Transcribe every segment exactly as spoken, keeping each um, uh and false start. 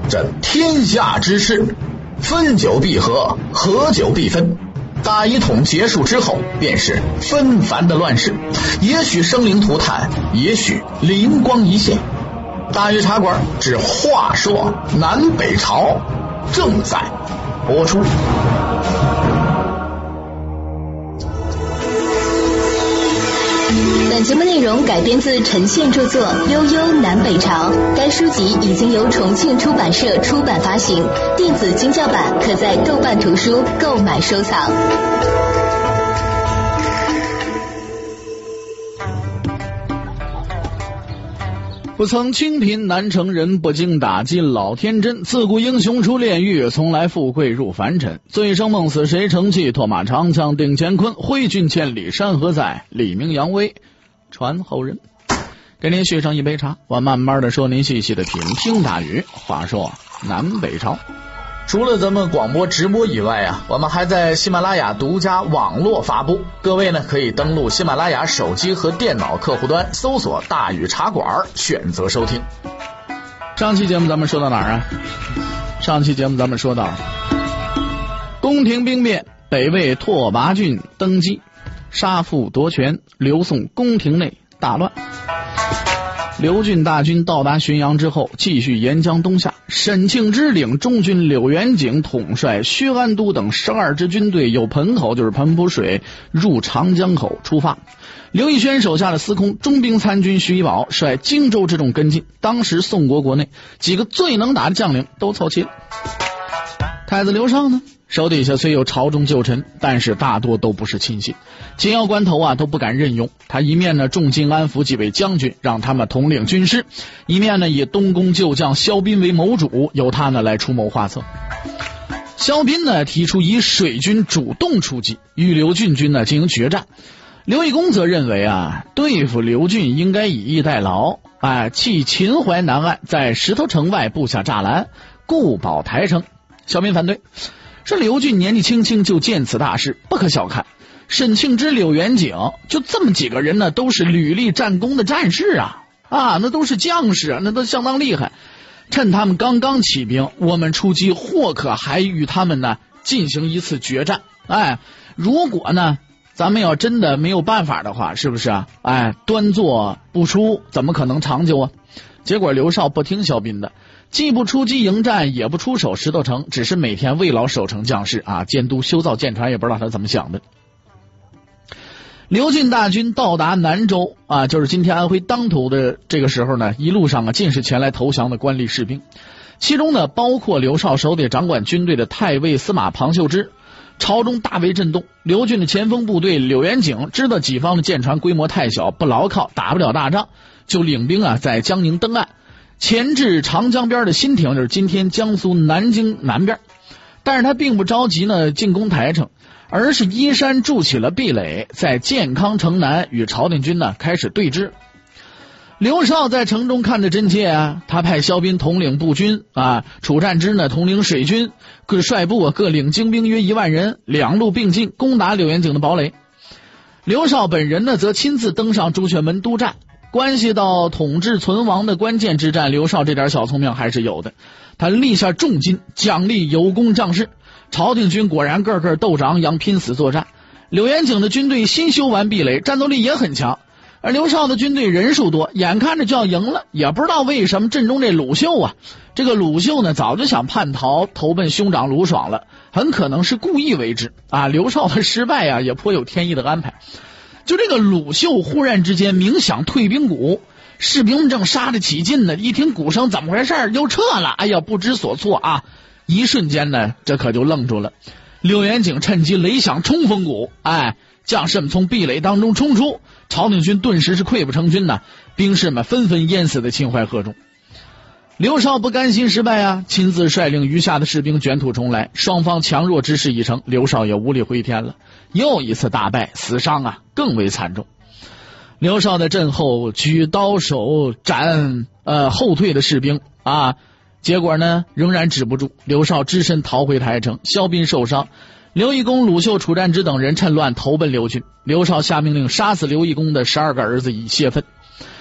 这天下之事，分久必合，合久必分。大一统结束之后，便是纷繁的乱世，也许生灵涂炭，也许灵光一现。大禹茶馆之话说南北朝正在播出。 本节目内容改编自陈宪著作《悠悠南北朝》，该书籍已经由重庆出版社出版发行，电子精教版可在豆瓣图书购买收藏。 不曾清贫难成人，不经打尽老天真。自古英雄出炼狱，从来富贵入凡尘。醉生梦死谁成器？拓马长枪定乾坤。挥军千里山河在，李明扬威传后人。给您续上一杯茶，我慢慢的说，您细细的品。听大禹话说南北朝。 除了咱们广播直播以外啊，我们还在喜马拉雅独家网络发布。各位呢可以登录喜马拉雅手机和电脑客户端，搜索大禹茶馆，选择收听。 上期节目咱们说到哪儿啊？上期节目咱们说到宫廷兵变，北魏拓跋浚登基，杀父夺权，刘宋宫廷内大乱。刘俊大军到达浔阳之后，继续沿江东下。沈庆之领中军柳元景统帅薛安都等十二支军队，由盆口就是盆浦水入长江口出发。刘义轩手下的司空中兵参军徐一宝率荆州之众跟进。当时宋国国内几个最能打的将领都凑齐了。太子刘尚呢，手底下虽有朝中旧臣，但是大多都不是亲信，紧要关头啊都不敢任用。他一面呢重金安抚几位将军，让他们统领军师，一面呢以东宫旧将萧彬为谋主，由他呢来出谋划策。萧彬呢提出以水军主动出击，与刘俊军呢进行决战。刘义恭则认为啊，对付刘俊应该以逸待劳，哎，弃秦淮南岸，在石头城外布下栅栏，固保台城。萧彬反对，说刘俊年纪轻轻就见此大事，不可小看。沈庆之、柳元景就这么几个人呢，都是屡立战功的战士啊啊，那都是将士啊，那都相当厉害。趁他们刚刚起兵，我们出击，或可还与他们呢进行一次决战。哎，如果呢咱们要真的没有办法的话，是不是啊？哎，端坐不出，怎么可能长久啊？结果刘绍不听萧彬的，既不出击迎战，也不出手石头城，只是每天慰劳守城将士啊，监督修造舰船，也不知道他怎么想的。刘俊大军到达南州啊，就是今天安徽当头的这个时候呢，一路上啊尽是前来投降的官吏士兵，其中呢包括刘绍手底掌管军队的太尉司马庞秀之。朝中大为震动，刘俊的前锋部队柳元景知道己方的舰船规模太小，不牢靠，打不了大仗，就领兵啊在江宁登岸，前至长江边的新亭，就是今天江苏南京南边。但是他并不着急呢进攻台城，而是依山筑起了壁垒，在建康城南与朝廷军呢开始对峙。刘绍在城中看着真切啊，他派萧彬统领步军啊，楚战之呢统领水军，各率部啊各领精兵约一万人，两路并进攻打柳元景的堡垒。刘绍本人呢则亲自登上朱雀门督战，关系到统治存亡的关键之战，刘绍这点小聪明还是有的。他立下重金奖励有功将士，朝廷军果然个个斗志昂扬，拼死作战。柳元景的军队新修完壁垒，战斗力也很强。而刘绍的军队人数多，眼看着就要赢了，也不知道为什么阵中这鲁秀啊，这个鲁秀呢早就想叛逃，投奔兄长鲁爽了，很可能是故意为之啊。刘绍的失败啊，也颇有天意的安排。就这个鲁秀忽然之间鸣响退兵鼓，士兵们正杀得起劲呢，一听鼓声怎么回事，又撤了，哎呀不知所措啊！一瞬间呢，这可就愣住了。柳元景趁机雷响冲锋鼓，哎，将士们从壁垒当中冲出，朝廷军顿时是溃不成军呐，兵士们纷纷淹死在秦淮河中。刘绍不甘心失败啊，亲自率领余下的士兵卷土重来，双方强弱之势已成，刘绍也无力回天了，又一次大败，死伤啊更为惨重。刘绍在阵后举刀手斩呃后退的士兵啊，结果呢仍然止不住，刘绍只身逃回台城，萧彬受伤，刘义恭、鲁秀、楚战之等人趁乱投奔刘俊，刘绍下命令杀死刘义恭的十二个儿子以泄愤。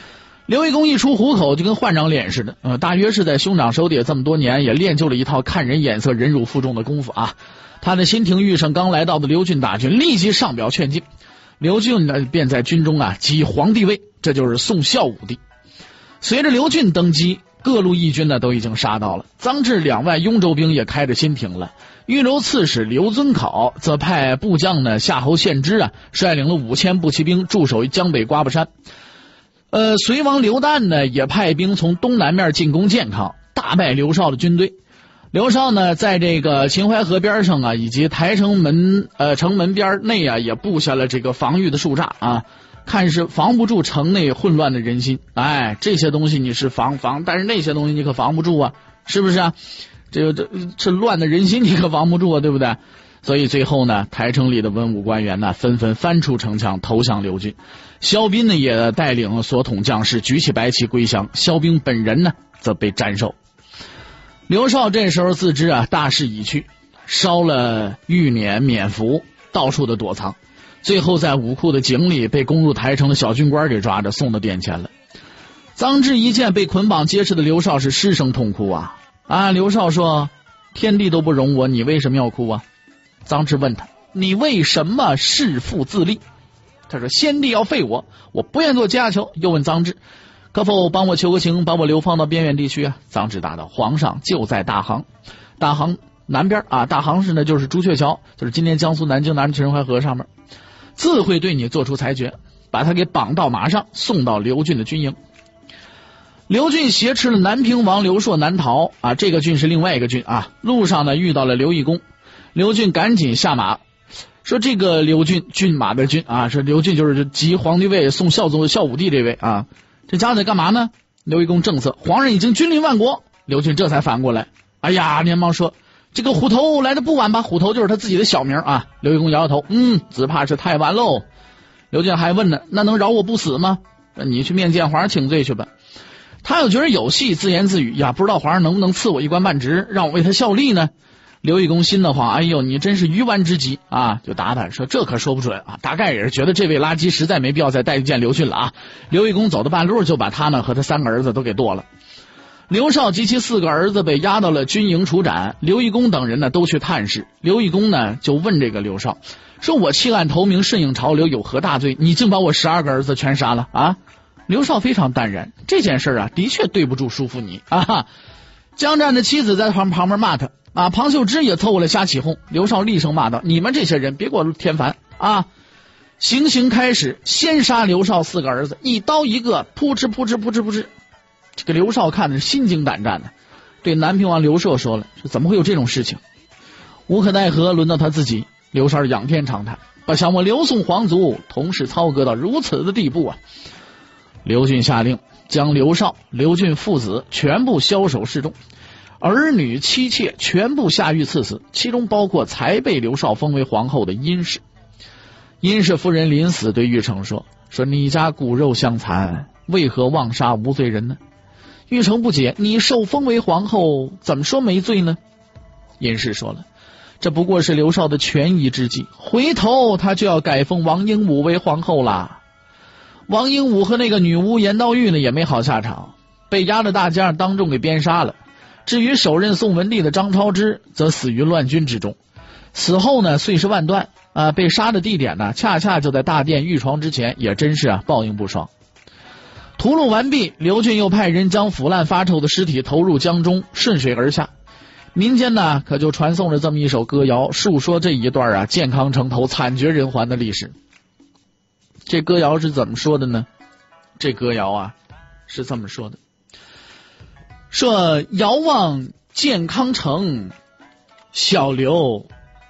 刘义公一出虎口就跟换张脸似的，呃，大约是在兄长手底下这么多年，也练就了一套看人眼色、忍辱负重的功夫啊。他的新廷遇上刚来到的刘俊大军，立即上表劝进。刘俊呢，便在军中啊即皇帝位，这就是宋孝武帝。随着刘俊登基，各路义军呢都已经杀到了，臧质两万雍州兵也开着新廷了。豫州刺史刘遵考则派部将呢夏侯献之啊，率领了五千步骑兵驻守于江北瓜巴山。呃，隋王刘旦呢也派兵从东南面进攻建康，大败刘绍的军队。刘绍呢在这个秦淮河边上啊，以及台城门呃城门边内啊，也布下了这个防御的树栅啊，看是防不住城内混乱的人心。哎，这些东西你是防防，但是那些东西你可防不住啊，是不是啊？这个这这乱的人心你可防不住啊，对不对？所以最后呢，台城里的文武官员呢纷纷翻出城墙投降刘俊。萧斌呢也带领所统将士举起白旗归降，萧兵本人呢则被斩首。刘绍这时候自知啊大势已去，烧了玉辇免服，到处的躲藏，最后在武库的井里被攻入台城的小军官给抓着，送到殿前了。臧质一见被捆绑结实的刘绍，是失声痛哭啊啊！刘绍说：“天地都不容我，你为什么要哭啊？”臧质问他：“你为什么弑父自立？”他说：“先帝要废我，我不愿做家囚。”又问臧质：“可否帮我求个情，把我流放到边远地区啊？”臧质答道：“皇上就在大杭，大杭南边啊，大杭市呢就是朱雀桥，就是今天江苏南京南秦淮河上面，自会对你做出裁决，把他给绑到马上，送到刘俊的军营。”刘俊挟持了南平王刘硕南逃啊，这个郡是另外一个郡啊。路上呢遇到了刘义公，刘俊赶紧下马，说这个刘俊骏马的骏啊，是刘俊就是即皇帝位宋孝宗孝武帝这位啊。这家在干嘛呢？刘义公正色：“皇上已经君临万国。”刘俊这才反过来，哎呀，连忙说：“这个虎头来的不晚吧？”虎头就是他自己的小名啊。刘义公摇摇头，嗯，只怕是太晚喽。刘俊还问呢：“那能饶我不死吗？你去面见皇上请罪去吧。”他又觉得有戏，自言自语：“呀，不知道皇上能不能赐我一官半职，让我为他效力呢？”刘义公心的慌，哎呦，你真是愚顽之极啊！就打他说：“这可说不准啊。”大概也是觉得这位垃圾实在没必要再带去见刘俊了啊。刘义公走到半路，就把他呢和他三个儿子都给剁了。刘绍及其四个儿子被押到了军营处斩，刘义公等人呢都去探视。刘义公呢就问这个刘绍说：“我弃暗投明，顺应潮流，有何大罪？你竟把我十二个儿子全杀了啊？”刘绍非常淡然，这件事啊的确对不住叔父你啊。江战的妻子在旁旁边骂他啊，庞秀芝也凑过来瞎起哄。刘绍厉声骂道：“你们这些人别给我添烦啊！”行刑开始，先杀刘绍四个儿子，一刀一个，扑哧扑哧扑哧扑哧。这个刘绍看的是心惊胆战的，对南平王刘硕说了：“说怎么会有这种事情？”无可奈何，轮到他自己。刘绍仰天长叹：“不想我刘宋皇族同是操戈到如此的地步啊！”刘俊下令将刘绍、刘俊父子全部枭首示众，儿女妻妾全部下狱赐死，其中包括才被刘绍封为皇后的殷氏。殷氏夫人临死对玉成说：“说你家骨肉相残，为何妄杀无罪人呢？”玉成不解：“你受封为皇后，怎么说没罪呢？”殷氏说了：“这不过是刘绍的权宜之计，回头他就要改封王英武为皇后啦。”王英武和那个女巫严道玉呢也没好下场，被押的大街上当众给鞭杀了。至于首任宋文帝的张超之，则死于乱军之中。死后呢碎尸万段啊，被杀的地点呢恰恰就在大殿御床之前，也真是啊报应不爽。屠戮完毕，刘俊又派人将腐烂发臭的尸体投入江中，顺水而下。民间呢可就传颂着这么一首歌谣，述说这一段啊建康城头惨绝人寰的历史。这歌谣是怎么说的呢？这歌谣啊是这么说的：说遥望建康城，小刘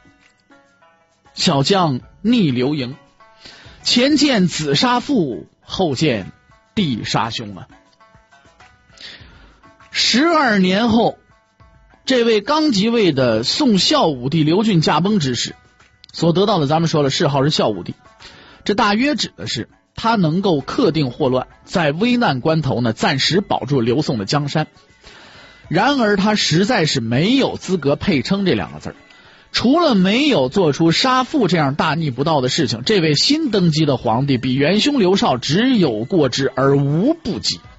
小将逆流营，前见子杀父，后见弟杀兄啊。十二年后，这位刚即位的宋孝武帝刘俊驾崩之时，所得到的咱们说了谥号是孝武帝，这大约指的是他能够克定祸乱，在危难关头呢暂时保住刘宋的江山。然而他实在是没有资格配称这两个字，除了没有做出杀父这样大逆不道的事情，这位新登基的皇帝比元凶刘绍只有过之而无不及。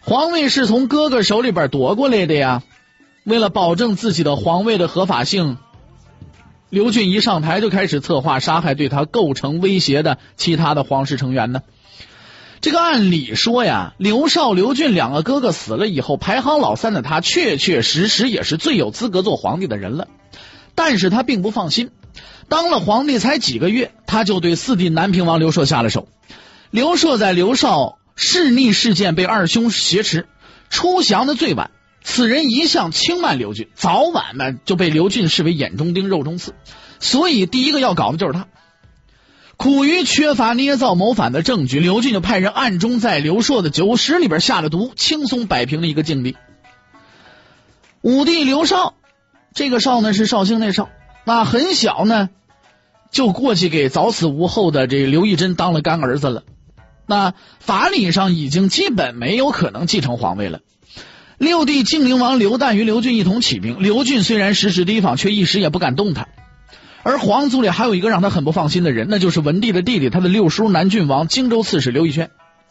皇位是从哥哥手里边夺过来的呀。为了保证自己的皇位的合法性，刘俊一上台就开始策划杀害对他构成威胁的其他的皇室成员呢。这个按理说呀，刘少、刘俊两个哥哥死了以后，排行老三的他确确实实也是最有资格做皇帝的人了。但是他并不放心，当了皇帝才几个月，他就对四弟南平王刘硕下了手。刘硕在刘少弑逆事件被二兄挟持，出降的最晚，此人一向轻慢刘俊，早晚呢就被刘俊视为眼中钉肉中刺，所以第一个要搞的就是他。苦于缺乏捏造谋反的证据，刘俊就派人暗中在刘硕的酒食里边下了毒，轻松摆平了一个境地。五弟刘少，这个少呢是绍兴那少，那很小呢就过去给早死无后的这个刘义珍当了干儿子了，那法理上已经基本没有可能继承皇位了。六弟晋灵王刘旦与刘俊一同起兵，刘俊虽然时时提防，却一时也不敢动弹。而皇族里还有一个让他很不放心的人，那就是文帝的弟弟，他的六叔南郡王荆州刺史刘义轩。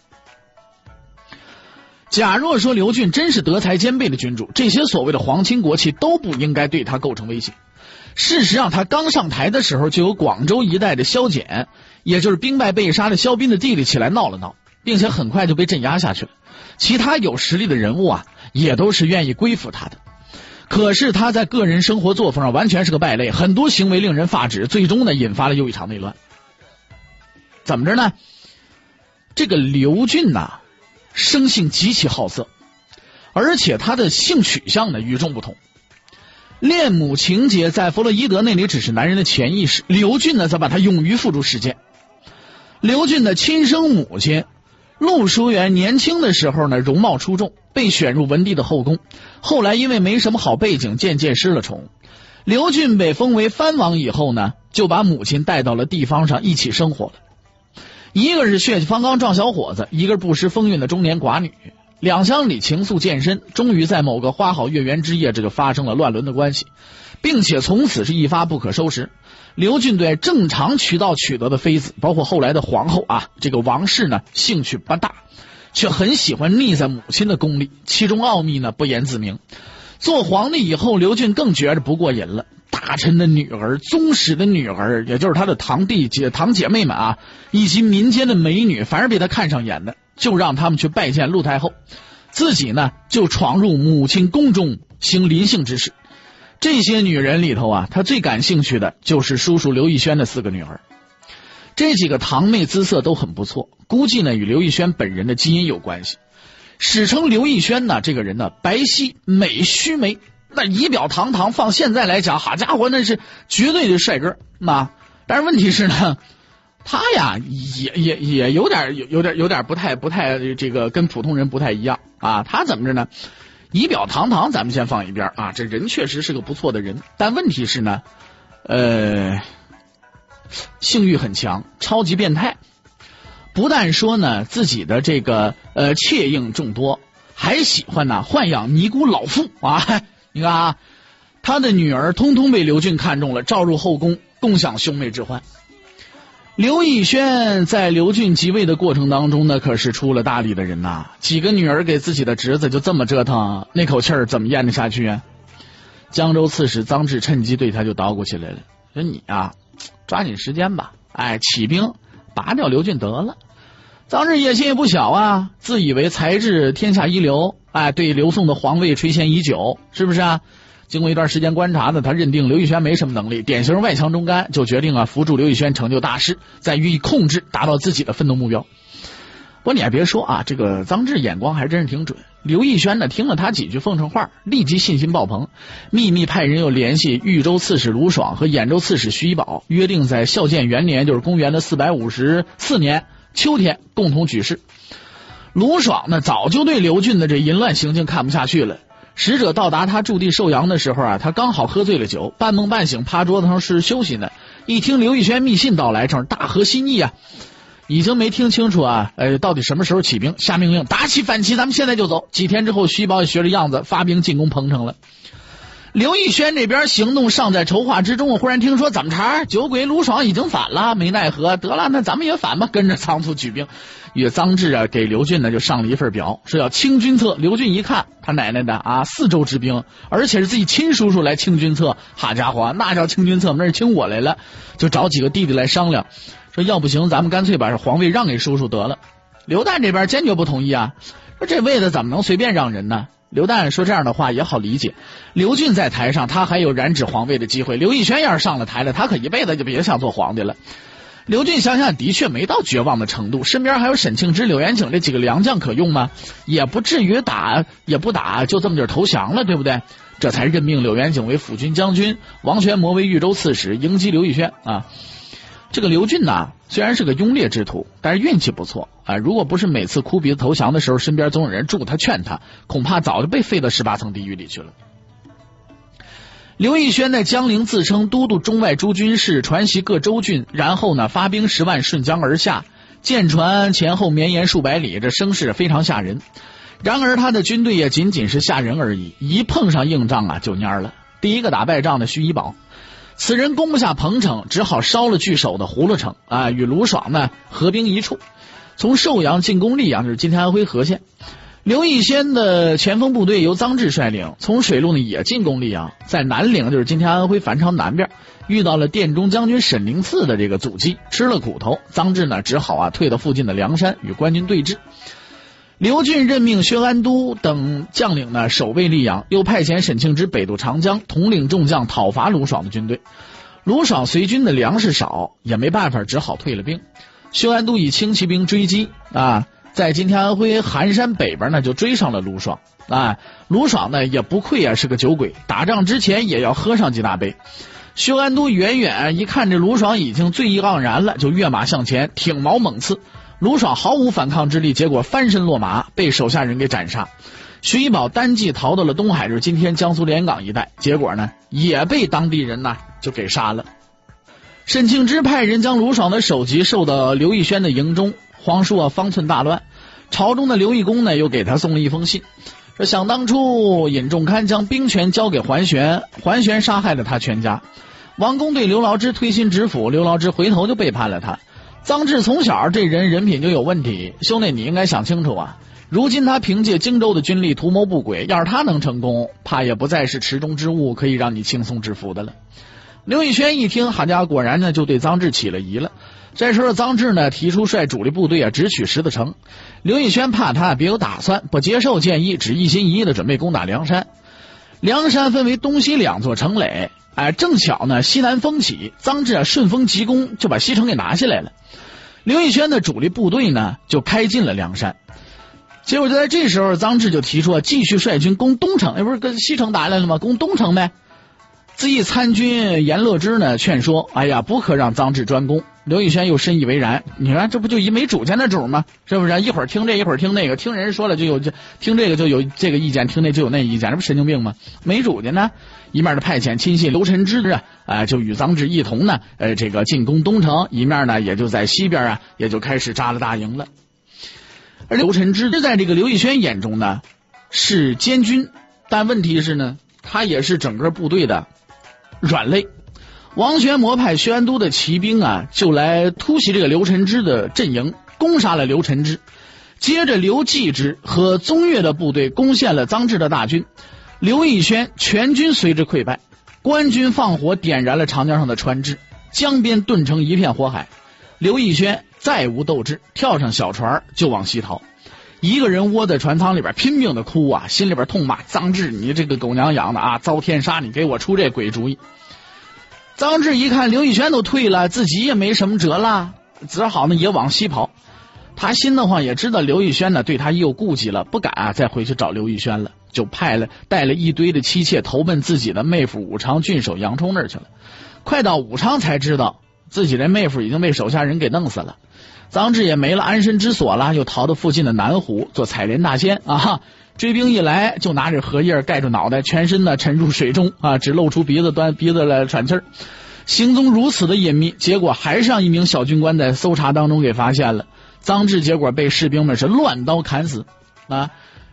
假若说刘俊真是德才兼备的君主，这些所谓的皇亲国戚都不应该对他构成威胁。事实上，他刚上台的时候，就有广州一带的萧简，也就是兵败被杀的萧斌的弟弟起来闹了闹，并且很快就被镇压下去了。其他有实力的人物啊，也都是愿意归附他的。可是他在个人生活作风上完全是个败类，很多行为令人发指，最终呢引发了又一场内乱。怎么着呢？这个刘俊呐，生性极其好色，而且他的性取向呢与众不同。恋母情节在弗洛伊德那里只是男人的潜意识，刘俊呢则把他勇于付诸实践。刘俊的亲生母亲陆淑媛年轻的时候呢容貌出众，被选入文帝的后宫，后来因为没什么好背景，渐渐失了宠。刘俊被封为藩王以后呢，就把母亲带到了地方上一起生活了。一个是血气方刚壮小伙子，一个是不失风韵的中年寡女，两乡里情愫渐深，终于在某个花好月圆之夜，这个发生了乱伦的关系，并且从此是一发不可收拾。刘俊对正常渠道取得的妃子，包括后来的皇后啊，这个王氏呢，兴趣不大，却很喜欢腻在母亲的宫里，其中奥秘呢不言自明。做皇帝以后，刘俊更觉着不过瘾了，大臣的女儿、宗室的女儿，也就是他的堂弟姐、堂姐妹们啊，以及民间的美女，凡是被他看上眼的，就让他们去拜见陆太后，自己呢就闯入母亲宫中行临幸之事。这些女人里头啊，他最感兴趣的就是叔叔刘义轩的四个女儿。这几个堂妹姿色都很不错，估计呢与刘义轩本人的基因有关系。史称刘义轩呢，这个人呢白皙美须眉，那仪表堂堂，放现在来讲，好家伙，那是绝对的帅哥。那但是问题是呢，他呀也也也有点有有点有点不太不太这个跟普通人不太一样啊。他怎么着呢？仪表堂堂咱们先放一边啊，这人确实是个不错的人，但问题是呢，呃，性欲很强，超级变态。不但说呢自己的这个呃妾应众多，还喜欢呢豢养尼姑老妇啊。你看啊，他的女儿通通被刘俊看中了，召入后宫，共享兄妹之欢。刘义轩在刘俊即位的过程当中呢，可是出了大力的人呐、啊。几个女儿给自己的侄子就这么折腾，那口气儿怎么咽得下去啊？江州刺史臧质趁机对他就捣鼓起来了，说你啊，抓紧时间吧，哎，起兵拔掉刘俊得了。臧质野心也不小啊，自以为才智天下一流，哎，对刘宋的皇位垂涎已久，是不是啊？经过一段时间观察呢，他认定刘义轩没什么能力，典型外强中干，就决定啊扶助刘义轩成就大事，再予以控制，达到自己的奋斗目标。不过你还别说啊，这个臧质眼光还真是挺准。刘义轩呢听了他几句奉承话，立即信心爆棚，秘密派人又联系豫州刺史卢爽和兖州刺史徐一宝，约定在孝建元年，就是公元的四百五十四年秋天共同举事。卢爽呢早就对刘俊的这淫乱行径看不下去了。使者到达他驻地寿阳的时候啊，他刚好喝醉了酒，半梦半醒，趴桌子上是休息呢。一听刘义轩密信到来，正是大合心意啊，已经没听清楚啊，呃，到底什么时候起兵？下命令，打起反旗，咱们现在就走。几天之后，徐宝也学着样子发兵进攻彭城了。 刘义轩这边行动尚在筹划之中，我忽然听说怎么茬，酒鬼卢爽已经反了，没奈何，得了，那咱们也反吧，跟着仓促举兵。与臧质啊给刘俊呢就上了一份表，说要清君侧。刘俊一看他奶奶的啊，四州之兵，而且是自己亲叔叔来清君侧，好家伙，那叫清君侧，那是清我来了，就找几个弟弟来商量，说要不行，咱们干脆把这皇位让给叔叔得了。刘旦这边坚决不同意啊，说这位子怎么能随便让人呢？刘旦说这样的话也好理解，刘俊在台上他还有染指皇位的机会，刘义轩要是上了台了，他可一辈子就别想做皇帝了。刘俊想想的确没到绝望的程度，身边还有沈庆之、柳元景这几个良将可用吗？也不至于打也不打就这么点投降了，对不对？这才任命柳元景为辅军将军，王玄谟为豫州刺史，迎击刘义轩啊。这个刘俊呢，虽然是个庸劣之徒，但是运气不错啊！如果不是每次哭鼻子投降的时候，身边总有人助他劝他，恐怕早就被废到十八层地狱里去了。刘义轩在江陵自称都督中外诸军事，传习各州郡，然后呢发兵十万顺江而下，舰船前后绵延数百里，这声势非常吓人。然而他的军队也仅仅是吓人而已，一碰上硬仗啊就蔫了。第一个打败仗的徐一宝，此人攻不下彭城，只好烧了据守的葫芦城啊，与卢爽呢合兵一处，从寿阳进攻溧阳，就是今天安徽和县。刘义轩的前锋部队由臧质率领，从水路呢也进攻溧阳，在南陵，就是今天安徽繁昌南边，遇到了殿中将军沈灵次的这个阻击，吃了苦头。臧质呢只好啊退到附近的梁山与官军对峙。刘俊任命薛安都等将领呢守卫溧阳，又派遣沈庆之北渡长江，统领众将讨伐卢爽的军队。卢爽随军的粮食少，也没办法，只好退了兵。薛安都以轻骑兵追击啊，在今天安徽含山北边呢就追上了卢爽啊。卢爽呢也不愧啊是个酒鬼，打仗之前也要喝上几大杯。薛安都远远一看这卢爽已经醉意盎然了，就跃马向前，挺矛猛刺。卢爽毫无反抗之力，结果翻身落马，被手下人给斩杀。徐一宝单骑逃到了东海，就是今天江苏连港一带，结果呢也被当地人呢就给杀了。沈庆之派人将卢爽的首级授到刘义轩的营中，皇叔啊方寸大乱。朝中的刘义公呢又给他送了一封信，说想当初尹仲堪将兵权交给桓玄，桓玄杀害了他全家。王公对刘牢之推心置腹，刘牢之回头就背叛了他。臧质从小这人人品就有问题，兄弟你应该想清楚啊！如今他凭借荆州的军力图谋不轨，要是他能成功，怕也不再是池中之物可以让你轻松制服的了。刘义轩一听，好家伙，果然呢就对臧质起了疑了。这时候臧质呢提出率主力部队啊直取石子城，刘义轩怕他别有打算，不接受建议，只一心一意的准备攻打梁山。梁山分为东西两座城垒，哎，正巧呢西南风起，臧质啊顺风急攻，就把西城给拿下来了。刘义轩的主力部队呢就开进了梁山。结果就在这时候，臧质就提出啊继续率军攻东城，哎，不是跟西城打来了吗？攻东城呗。自义参军严乐之呢劝说，哎呀，不可让臧质专攻。刘义轩又深以为然，你看这不就一没主见的主吗？是不是？一会儿听这一会儿听那个，听人说了就有听这个就有这个意见，听那就有那意见，这不神经病吗？没主见呢，一面的派遣亲信刘辰之啊，呃，就与臧质一同呢，呃，这个进攻东城，一面呢也就在西边啊，也就开始扎了大营了。而刘辰之在这个刘义轩眼中呢是监军，但问题是呢，他也是整个部队的软肋。王玄谟派薛安都的骑兵啊，就来突袭这个刘辰之的阵营，攻杀了刘辰之。接着刘继之和宗岳的部队攻陷了臧质的大军，刘义轩全军随之溃败。官军放火点燃了长江上的船只，江边顿成一片火海。刘义轩再无斗志，跳上小船就往西逃。一个人窝在船舱里边拼命的哭啊，心里边痛骂臧质，你这个狗娘养的啊，遭天杀，你给我出这鬼主意。臧质一看刘义轩都退了，自己也没什么辙了，只好呢也往西跑。他心的话也知道刘义轩呢对他也有顾忌了，不敢啊再回去找刘义轩了，就派了带了一堆的妻妾投奔自己的妹夫武昌郡守杨冲那儿去了。快到武昌才知道自己这妹夫已经被手下人给弄死了。臧质也没了安身之所了，又逃到附近的南湖做采莲大仙啊。追兵一来就拿着荷叶盖住脑袋，全身呢沉入水中啊，只露出鼻子端鼻子来喘气儿。行踪如此的隐秘，结果还是让一名小军官在搜查当中给发现了。臧质结果被士兵们是乱刀砍死啊。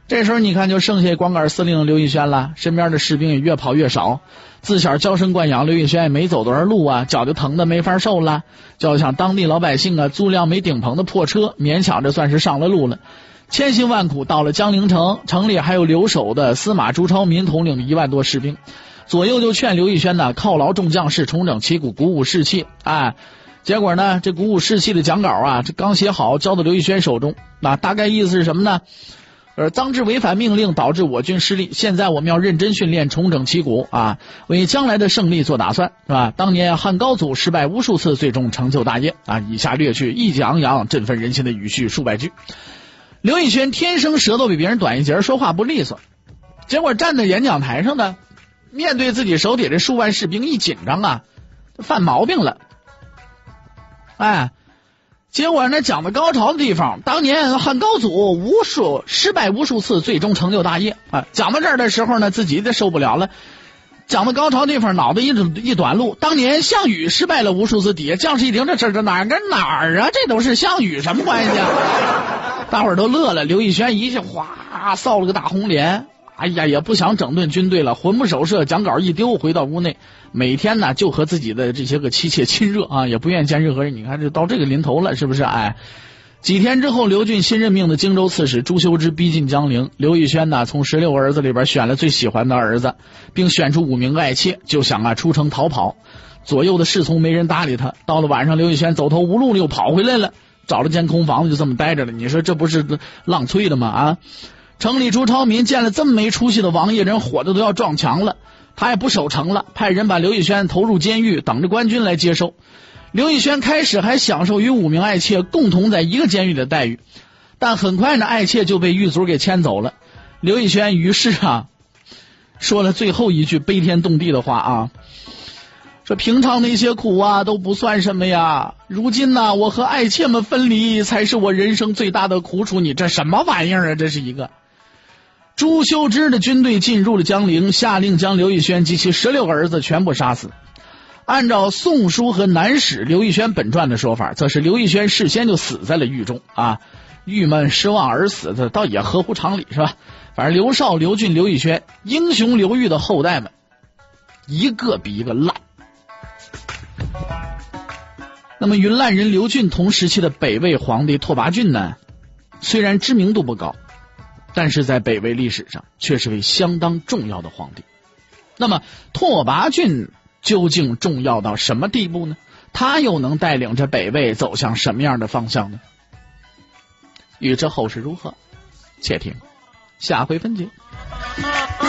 这时候你看就剩下光杆司令刘义轩了，身边的士兵也越跑越少，自小娇生惯养，刘义轩也没走多少路啊，脚就疼的没法受了，就像当地老百姓啊租辆没顶棚的破车，勉强着算是上了路了。千辛万苦到了江陵城，城里还有留守的司马朱超民统领的一万多士兵，左右就劝刘义轩呢犒劳众将士，重整旗鼓，鼓舞士气。哎，结果呢这鼓舞士气的讲稿啊，这刚写好交到刘义轩手中，那大概意思是什么呢？而当之违反命令，导致我军失利。现在我们要认真训练，重整旗鼓啊，为将来的胜利做打算，是吧？当年汉高祖失败无数次，最终成就大业啊！以下略去意气昂扬、振奋人心的语序数百句。刘义轩天生舌头比别人短一截，说话不利索，结果站在演讲台上呢，面对自己手底下数万士兵，一紧张啊，犯毛病了。哎。结果呢，讲的高潮的地方，当年汉高祖无数失败无数次，最终成就大业啊！讲到这儿的时候呢，自己就受不了了。讲的高潮的地方，脑袋一一短路，当年项羽失败了无数次，底下将士一听，这这这哪儿跟哪儿啊？这都是项羽什么关系啊？大伙儿都乐了。刘义轩一下哗臊了个大红脸，哎呀，也不想整顿军队了，魂不守舍，讲稿一丢，回到屋内。每天呢就和自己的这些个妻妾亲热啊，也不愿见任何人。你看这到这个临头了，是不是？哎，几天之后，刘俊新任命的荆州刺史朱修之逼近江陵，刘义轩呢从十六个儿子里边选了最喜欢的儿子，并选出五名爱妾，就想啊出城逃跑。左右的侍从没人搭理他。到了晚上，刘义轩走投无路了，又跑回来了，找了间空房子就这么待着了。你说这不是浪催的吗？啊！城里朱超民见了这么没出息的王爷，人火的都要撞墙了。他也不守城了，派人把刘义轩投入监狱，等着官军来接收。刘义轩开始还享受与五名爱妾共同在一个监狱的待遇，但很快呢，爱妾就被狱卒给牵走了。刘义轩于是啊，说了最后一句悲天动地的话啊，说平常那些苦啊都不算什么呀，如今呢、啊，我和爱妾们分离才是我人生最大的苦楚。你这什么玩意儿啊？这是一个。朱修之的军队进入了江陵，下令将刘义轩及其十六个儿子全部杀死。按照《宋书》和《南史》刘义轩本传的说法，则是刘义轩事先就死在了狱中啊，郁闷失望而死，这倒也合乎常理，是吧？反正刘绍、刘俊、刘义轩英雄刘裕的后代们，一个比一个烂。那么云烂人刘俊同时期的北魏皇帝拓跋浚呢，虽然知名度不高，但是在北魏历史上却是位相当重要的皇帝。那么拓跋浚究竟重要到什么地步呢？他又能带领着北魏走向什么样的方向呢？欲知后事如何，且听下回分解。